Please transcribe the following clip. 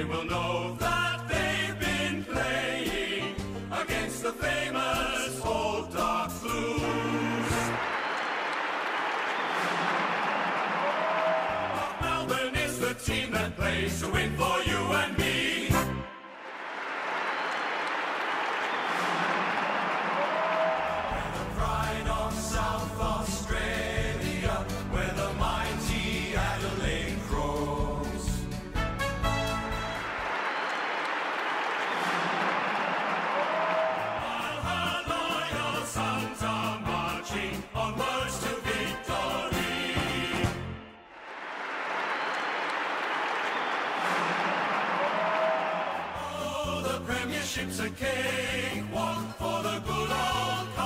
they will know that they've been playing against the famous old dark blues. Melbourne is the team that plays to win for you and me. We're the pride of South Australia, where the mighty Adelaide grows. While her loyal sons are marching onwards to victory. Oh, the Premiership's a cakewalk for the good old country.